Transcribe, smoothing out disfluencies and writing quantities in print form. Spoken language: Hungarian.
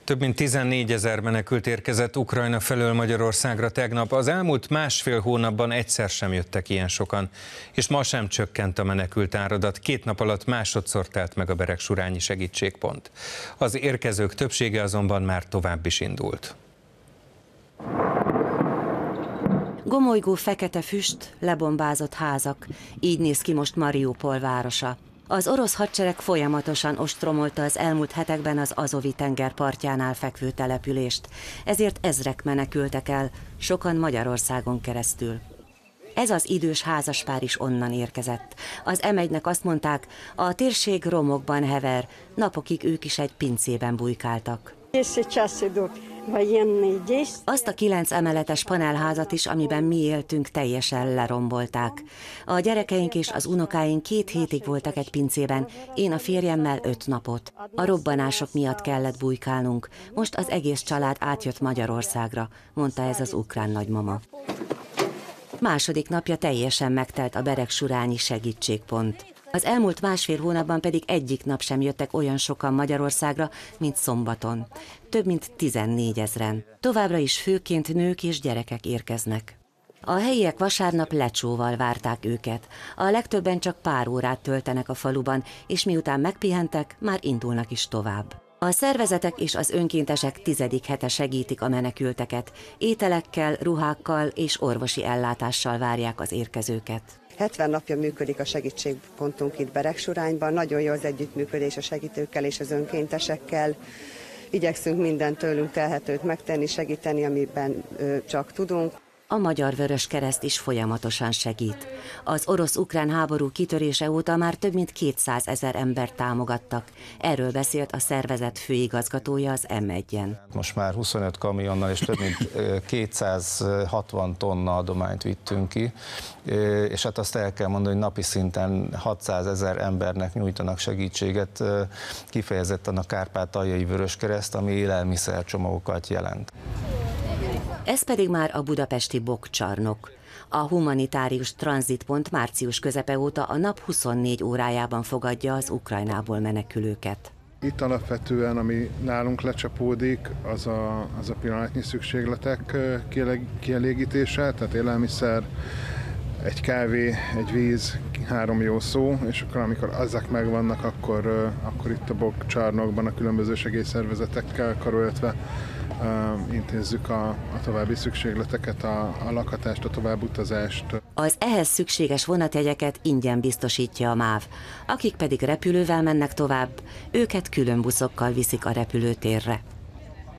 Több mint 14 000 menekült érkezett Ukrajna felől Magyarországra tegnap. Az elmúlt másfél hónapban egyszer sem jöttek ilyen sokan, és ma sem csökkent a menekült áradat. 2 nap alatt másodszor telt meg a beregsurányi segítségpont. Az érkezők többsége azonban már tovább is indult. Gomolygó fekete füst, lebombázott házak, így néz ki most Mariupol városa. Az orosz hadsereg folyamatosan ostromolta az elmúlt hetekben az Azovi tenger partjánál fekvő települést, ezért ezrek menekültek el, sokan Magyarországon keresztül. Ez az idős házaspár is onnan érkezett. Az M1-nek azt mondták, a térség romokban hever, napokig ők is egy pincében bujkáltak. Azt a 9 emeletes panelházat is, amiben mi éltünk, teljesen lerombolták. A gyerekeink és az unokáink 2 hétig voltak egy pincében, én a férjemmel 5 napot. A robbanások miatt kellett bujkálnunk, most az egész család átjött Magyarországra, mondta ez az ukrán nagymama. Második napja teljesen megtelt a beregsurányi segítségpont. Az elmúlt másfél hónapban pedig egyik nap sem jöttek olyan sokan Magyarországra, mint szombaton. Több mint 14 000. Továbbra is főként nők és gyerekek érkeznek. A helyiek vasárnap lecsóval várták őket. A legtöbben csak pár órát töltenek a faluban, és miután megpihentek, már indulnak is tovább. A szervezetek és az önkéntesek 10. hete segítik a menekülteket. Ételekkel, ruhákkal és orvosi ellátással várják az érkezőket. 70 napja működik a segítségpontunk itt Beregsurányban, nagyon jó az együttműködés a segítőkkel és az önkéntesekkel. Igyekszünk minden tőlünk telhetőt megtenni, segíteni, amiben csak tudunk. A Magyar Vöröskereszt is folyamatosan segít. Az orosz-ukrán háború kitörése óta már több mint 200 000 embert támogattak. Erről beszélt a szervezet főigazgatója az M1-en. Most már 25 kamionnal és több mint 260 tonna adományt vittünk ki, és hát azt el kell mondani, hogy napi szinten 600 000 embernek nyújtanak segítséget, kifejezetten a Kárpátaljai Vöröskereszt, ami élelmiszercsomagokat jelent. Ez pedig már a budapesti Bokcsarnok. A humanitárius tranzitpont március közepe óta a nap 24 órájában fogadja az Ukrajnából menekülőket. Itt alapvetően, ami nálunk lecsapódik, az a pillanatnyi szükségletek kielégítése, tehát élelmiszer, egy kávé, egy víz, 3 jó szó, és akkor amikor ezek megvannak, akkor itt a Bokcsarnokban a különböző segélyszervezetekkel karöltve intézzük a további szükségleteket, a lakhatást, a továbbutazást. Az ehhez szükséges vonatjegyeket ingyen biztosítja a MÁV. Akik pedig repülővel mennek tovább, őket külön buszokkal viszik a repülőtérre.